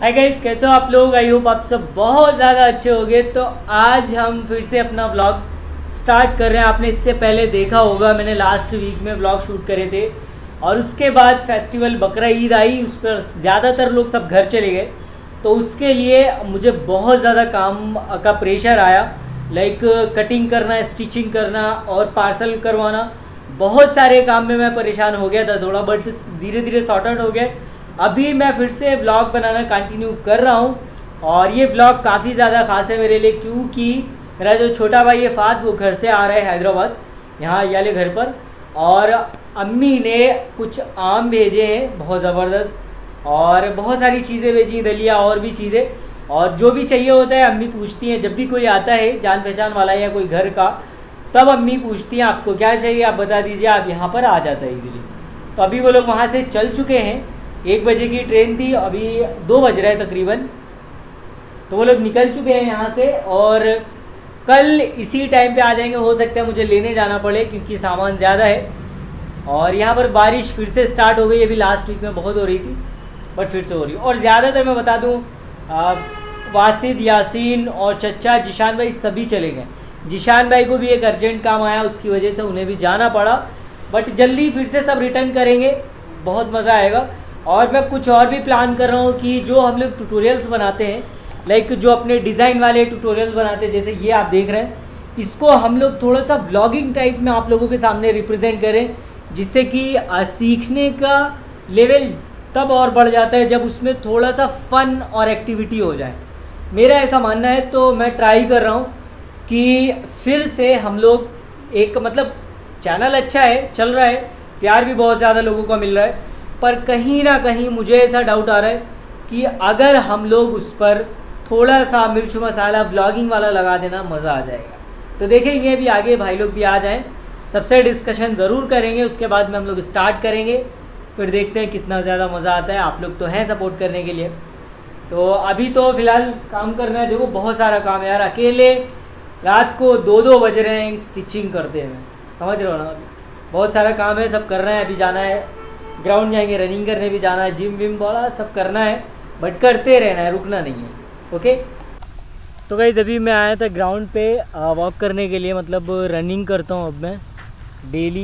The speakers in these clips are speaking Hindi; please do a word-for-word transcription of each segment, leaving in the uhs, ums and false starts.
हाय गाइस, कैसे हो आप लोग। आई होप आप सब बहुत ज़्यादा अच्छे होंगे। तो आज हम फिर से अपना व्लॉग स्टार्ट कर रहे हैं। आपने इससे पहले देखा होगा, मैंने लास्ट वीक में व्लॉग शूट करे थे और उसके बाद फेस्टिवल बकरा ईद आई, उस पर ज़्यादातर लोग सब घर चले गए। तो उसके लिए मुझे बहुत ज़्यादा काम का प्रेशर आया, लाइक कटिंग करना, स्टिचिंग करना और पार्सल करवाना। बहुत सारे काम में मैं परेशान हो गया था थोड़ा, बट धीरे धीरे सॉर्ट आउट हो गया। अभी मैं फिर से व्लॉग बनाना कंटिन्यू कर रहा हूँ और ये व्लॉग काफ़ी ज़्यादा ख़ास है मेरे लिए, क्योंकि मेरा जो छोटा भाई है फाद, वो घर से आ रहा है हैदराबाद, यहाँ याले घर पर। और अम्मी ने कुछ आम भेजे हैं बहुत ज़बरदस्त और बहुत सारी चीज़ें भेजी, दलिया और भी चीज़ें। और जो भी चाहिए होता है अम्मी पूछती हैं, जब भी कोई आता है जान पहचान वाला या कोई घर का, तब अम्मी पूछती हैं आपको क्या चाहिए, आप बता दीजिए, आप यहाँ पर आ जाता है ईजिली। तो अभी वो लोग वहाँ से चल चुके हैं, एक बजे की ट्रेन थी, अभी दो बज रहे हैं तकरीबन। तो वो लोग निकल चुके हैं यहाँ से और कल इसी टाइम पे आ जाएंगे। हो सकता है मुझे लेने जाना पड़े क्योंकि सामान ज़्यादा है। और यहाँ पर बारिश फिर से स्टार्ट हो गई, अभी लास्ट वीक में बहुत हो रही थी बट फिर से हो रही है। और ज़्यादातर मैं बता दूँ, वासिद, यासीन और चचा, जिशान भाई सभी चले गए। जिशान भाई को भी एक अर्जेंट काम आया, उसकी वजह से उन्हें भी जाना पड़ा, बट जल्दी फिर से सब रिटर्न करेंगे, बहुत मज़ा आएगा। और मैं कुछ और भी प्लान कर रहा हूँ कि जो हम लोग ट्यूटोरियल्स बनाते हैं, लाइक जो अपने डिज़ाइन वाले ट्यूटोरियल्स बनाते हैं, जैसे ये आप देख रहे हैं, इसको हम लोग थोड़ा सा व्लॉगिंग टाइप में आप लोगों के सामने रिप्रेजेंट करें, जिससे कि सीखने का लेवल तब और बढ़ जाता है जब उसमें थोड़ा सा फन और एक्टिविटी हो जाए। मेरा ऐसा मानना है। तो मैं ट्राई कर रहा हूँ कि फिर से हम लोग एक, मतलब चैनल अच्छा है, चल रहा है, प्यार भी बहुत ज़्यादा लोगों का मिल रहा है, पर कहीं ना कहीं मुझे ऐसा डाउट आ रहा है कि अगर हम लोग उस पर थोड़ा सा मिर्च मसाला व्लॉगिंग वाला लगा देना, मज़ा आ जाएगा। तो देखेंगे अभी आगे भाई लोग भी आ जाएं, सबसे डिस्कशन ज़रूर करेंगे, उसके बाद में हम लोग स्टार्ट करेंगे, फिर देखते हैं कितना ज़्यादा मज़ा आता है। आप लोग तो हैं सपोर्ट करने के लिए। तो अभी तो फ़िलहाल काम करना है। देखो बहुत सारा काम है यार, अकेले रात को दो दो बज रहे हैं स्टिचिंग करते हैं, समझ रहे हो ना। बहुत सारा काम है, सब कर रहे हैं। अभी जाना है ग्राउंड, जाएंगे, रनिंग करने भी जाना है, जिम विम बड़ा सब करना है, बट करते रहना है, रुकना नहीं है। ओके। तो गाइस अभी मैं आया था ग्राउंड पे वॉक करने के लिए, मतलब रनिंग करता हूँ अब मैं daily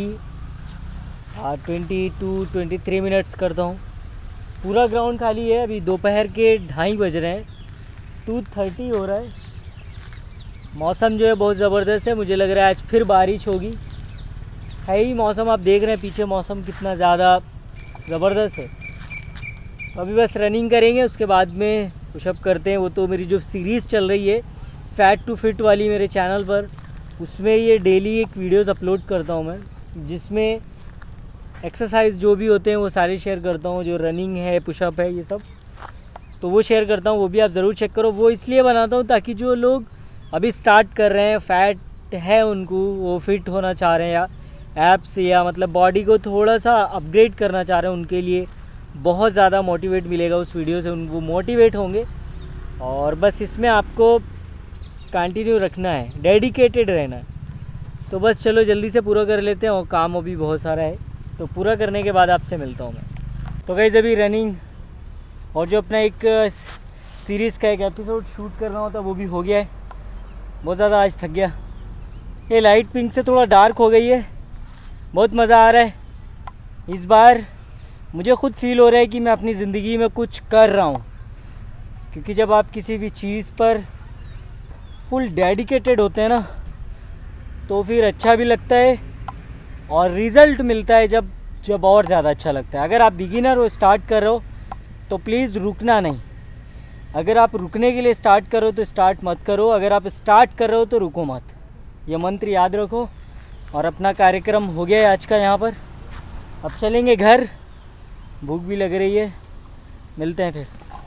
twenty to twenty three minutes करता हूँ। पूरा ग्राउंड खाली है। अभी दोपहर के ढाई बज रहे हैं, टू थर्टी हो रहा है। मौसम जो है बहुत ज़बरदस्त है, मुझे लग रहा है आज फिर बारिश होगी। है ही मौसम, आप देख रहे हैं पीछे मौसम कितना ज़्यादा ज़बरदस्त है। तो अभी बस रनिंग करेंगे, उसके बाद में पुशअप करते हैं। वो तो मेरी जो सीरीज़ चल रही है फैट टू फिट वाली मेरे चैनल पर, उसमें ये डेली एक वीडियोस अपलोड करता हूँ मैं, जिसमें एक्सरसाइज जो भी होते हैं वो सारे शेयर करता हूँ। जो रनिंग है, पुशअप है, ये सब तो वो शेयर करता हूँ, वो भी आप ज़रूर चेक करो। वो इसलिए बनाता हूँ ताकि जो लोग अभी स्टार्ट कर रहे हैं, फैट है उनको, वो फिट होना चाह रहे हैं या एप्स या मतलब बॉडी को थोड़ा सा अपग्रेड करना चाह रहे हैं, उनके लिए बहुत ज़्यादा मोटिवेट मिलेगा उस वीडियो से, उनको मोटिवेट होंगे। और बस इसमें आपको कंटिन्यू रखना है, डेडिकेटेड रहना है। तो बस चलो जल्दी से पूरा कर लेते हैं, और काम अभी बहुत सारा है, तो पूरा करने के बाद आपसे मिलता हूँ मैं। तो गाइस अभी रनिंग और जो अपना एक सीरीज़ का एक एपिसोड शूट कर रहा होता वो भी हो गया है। बहुत ज़्यादा आज थक गया। ये लाइट पिंक से थोड़ा डार्क हो गई है, बहुत मज़ा आ रहा है। इस बार मुझे खुद फील हो रहा है कि मैं अपनी ज़िंदगी में कुछ कर रहा हूँ, क्योंकि जब आप किसी भी चीज़ पर फुल डेडिकेटेड होते हैं ना, तो फिर अच्छा भी लगता है और रिज़ल्ट मिलता है जब जब और ज़्यादा अच्छा लगता है। अगर आप बिगिनर हो, स्टार्ट कर रहे हो, तो प्लीज़ रुकना नहीं। अगर आप रुकने के लिए स्टार्ट करो तो स्टार्ट मत करो, अगर आप स्टार्ट कर रहे हो तो रुको मत। ये मंत्र याद रखो। और अपना कार्यक्रम हो गया है आज का यहाँ पर, अब चलेंगे घर, भूख भी लग रही है, मिलते हैं फिर।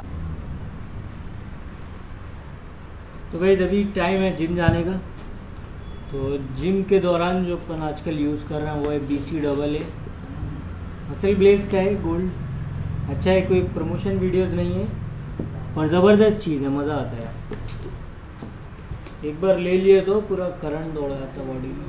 तो भाई अभी टाइम है जिम जाने का। तो जिम के दौरान जो अपन आजकल यूज़ कर रहे हैं वो है B C double A MuscleBlaze का है, गोल्ड। अच्छा है, कोई प्रमोशन वीडियोस नहीं है, और ज़बरदस्त चीज़ है, मज़ा आता है। एक बार ले लिए तो पूरा करंट दौड़ जाता बॉडी में।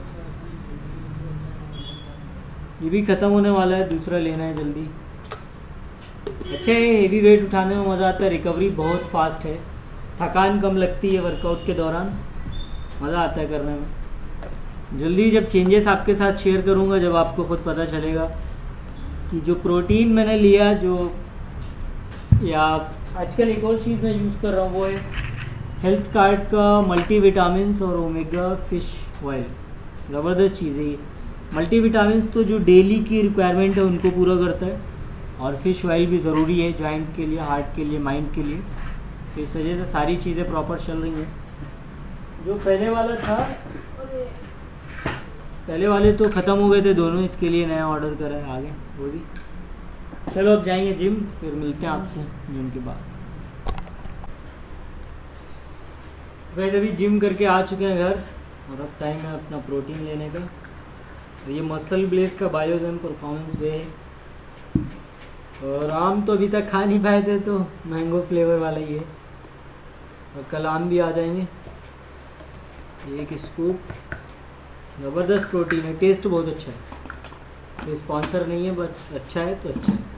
ये भी ख़त्म होने वाला है, दूसरा लेना है जल्दी। अच्छा है, हेवी वेट उठाने में मज़ा आता है, रिकवरी बहुत फास्ट है, थकान कम लगती है वर्कआउट के दौरान, मज़ा आता है करने में। जल्दी जब चेंजेस आपके साथ शेयर करूँगा, जब आपको खुद पता चलेगा कि जो प्रोटीन मैंने लिया, जो या आजकल एक और चीज़ मैं यूज़ कर रहा हूँ वो है हेल्थ कार्ड का मल्टीविटामिन्स और ओमेगा फिश ऑयल। ज़बरदस्त चीज़ है ये। मल्टीविटामिन्स तो जो डेली की रिक्वायरमेंट है उनको पूरा करता है, और फिश ऑयल भी ज़रूरी है जॉइंट के लिए, हार्ट के लिए, माइंड के लिए। तो इस वजह से सारी चीज़ें प्रॉपर चल रही हैं। जो पहले वाला था, पहले वाले तो ख़त्म हो गए थे दोनों, इसके लिए नया ऑर्डर करा है आगे वो भी। चलो अब जाएंगे जिम, फिर मिलते हैं आपसे जिम के बाद। वैसे अभी जिम करके आ चुके हैं घर, और अब टाइम है अपना प्रोटीन लेने का। ये मसल ब्लेस का बायोजेम परफॉर्मेंस वे है, और आम तो अभी तक खा नहीं पाए थे तो मैंगो फ्लेवर वाला ही है, और कल आम भी आ जाएंगे। एक स्कूप, ज़बरदस्त प्रोटीन है, टेस्ट बहुत अच्छा है। तो स्पॉन्सर नहीं है बट अच्छा है तो अच्छा है।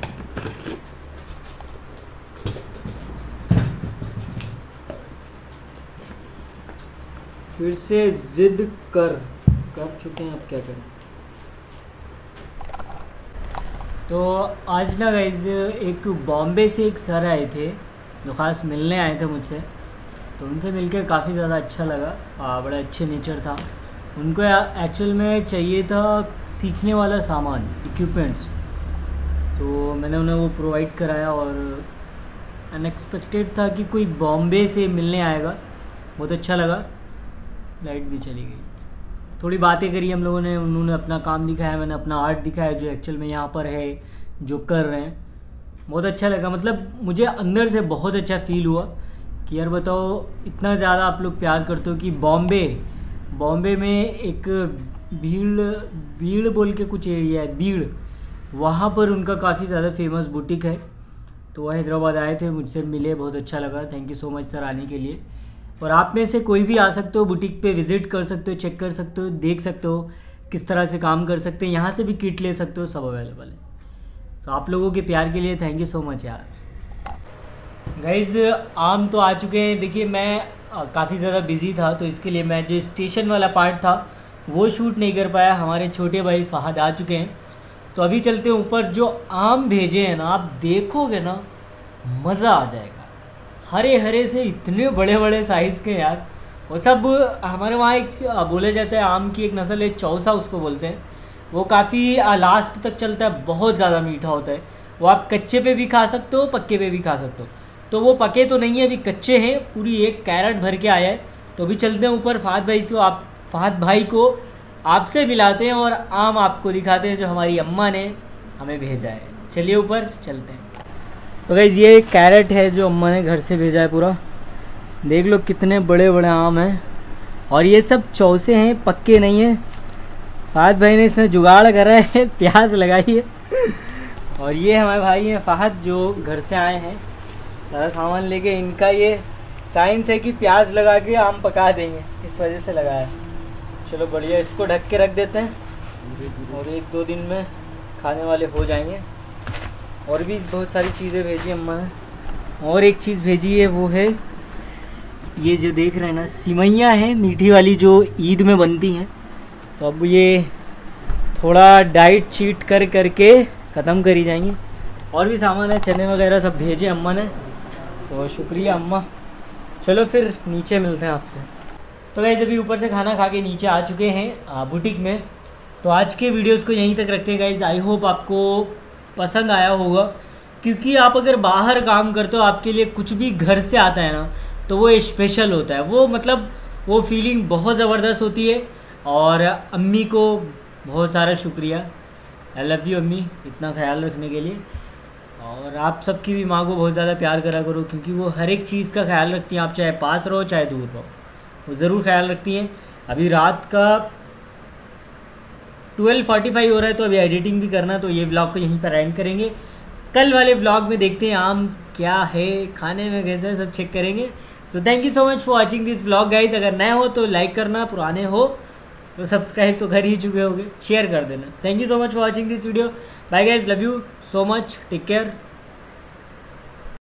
फिर से जिद कर कर चुके हैं, अब क्या करें। तो आज ना गाइज एक बॉम्बे से एक सर आए थे जो ख़ास मिलने आए थे मुझसे, तो उनसे मिलकर काफ़ी ज़्यादा अच्छा लगा। आ, बड़ा अच्छे नेचर था। उनको एक्चुअल में चाहिए था सीखने वाला सामान, इक्विपमेंट्स, तो मैंने उन्हें वो प्रोवाइड कराया। और अनएक्सपेक्टेड था कि कोई बॉम्बे से मिलने आएगा, बहुत अच्छा लगा। लाइट भी चली गई। थोड़ी बातें करी हम लोगों ने, उन्होंने अपना काम दिखाया, मैंने अपना आर्ट दिखाया जो एक्चुअल में यहाँ पर है, जो कर रहे हैं। बहुत अच्छा लगा, मतलब मुझे अंदर से बहुत अच्छा फील हुआ कि यार बताओ, इतना ज़्यादा आप लोग प्यार करते हो कि बॉम्बे बॉम्बे में एक भीड़ भीड़ बोल के कुछ एरिया है, भीड़, वहाँ पर उनका काफ़ी ज़्यादा फेमस बुटीक है। तो वह हैदराबाद आए थे, मुझसे मिले, बहुत अच्छा लगा। Thank you so much sir आने के लिए। और आप में से कोई भी आ सकते हो, बुटीक पे विज़िट कर सकते हो, चेक कर सकते हो, देख सकते हो किस तरह से काम कर सकते हैं, यहाँ से भी किट ले सकते हो, सब अवेलेबल है। तो आप लोगों के प्यार के लिए थैंक यू सो मच यार। गाइज़ आम तो आ चुके हैं। देखिए मैं काफ़ी ज़्यादा बिजी था, तो इसके लिए मैं जो स्टेशन वाला पार्ट था वो शूट नहीं कर पाया। हमारे छोटे भाई फहद आ चुके हैं, तो अभी चलते हैं ऊपर। जो आम भेजे हैं ना, आप देखोगे ना मज़ा आ जाएगा। हरे हरे से इतने बड़े बड़े साइज़ के यार, वो सब हमारे वहाँ एक बोला जाता है आम की एक नस्ल है, चौसा उसको बोलते हैं। वो काफ़ी लास्ट तक चलता है, बहुत ज़्यादा मीठा होता है। वो आप कच्चे पे भी खा सकते हो, पक्के पे भी खा सकते हो। तो वो पके तो नहीं है, अभी कच्चे हैं, पूरी एक कैरेट भर के आया है। तो अभी चलते हैं ऊपर, फहद भाई से आप फहद भाई को आपसे मिलाते हैं और आम आपको दिखाते हैं जो हमारी अम्मा ने हमें भेजा है। चलिए ऊपर चलते हैं। तो गाइस ये कैरेट है जो अम्मा ने घर से भेजा है पूरा, देख लो कितने बड़े बड़े आम हैं, और ये सब चौसे हैं, पक्के नहीं हैं। फहद भाई ने इसमें जुगाड़ करा है, प्याज लगाई है। और ये हमारे भाई हैं फहद जो घर से आए हैं सारा सामान लेके। इनका ये साइंस है कि प्याज लगा के आम पका देंगे, इस वजह से लगाया। चलो बढ़िया, इसको ढक के रख देते हैं और एक दो दिन में खाने वाले हो जाएंगे। और भी बहुत सारी चीज़ें भेजी अम्मा ने। और एक चीज़ भेजी है वो है ये जो देख रहे हैं ना, सिमैयाँ हैं मीठी वाली जो ईद में बनती हैं। तो अब ये थोड़ा डाइट चीट कर करके ख़त्म करी जाएंगी। और भी सामान है, चने वगैरह सब भेजे अम्मा ने, तो शुक्रिया अम्मा। चलो फिर नीचे मिलते हैं आपसे। तो गाइस अभी ऊपर से खाना खा के नीचे आ चुके हैं बुटीक में। तो आज के वीडियोस को यहीं तक रखते हैं गाइस। आई होप आपको पसंद आया होगा, क्योंकि आप अगर बाहर काम करते हो, आपके लिए कुछ भी घर से आता है ना, तो वो स्पेशल होता है। वो मतलब वो फीलिंग बहुत ज़बरदस्त होती है। और अम्मी को बहुत सारा शुक्रिया, आई लव यू अम्मी, इतना ख्याल रखने के लिए। और आप सबकी भी माँ को बहुत ज़्यादा प्यार करा करो, क्योंकि वो हर एक चीज़ का ख्याल रखती हैं। आप चाहे पास रहो चाहे दूर रहो, वो ज़रूर ख्याल रखती हैं। अभी रात का ट्वेल्व फोर्टी फाइव हो रहा है, तो अभी एडिटिंग भी करना, तो ये व्लॉग को यहीं पर एंड करेंगे। कल वाले व्लॉग में देखते हैं आम क्या है, खाने में कैसा है, सब चेक करेंगे। So thank you so much for watching this vlog guys. अगर नए हो तो लाइक करना, पुराने हो तो सब्सक्राइब तो कर ही चुके होगे, शेयर कर देना। Thank you so much for watching this video. Bye guys, love you so much, take care.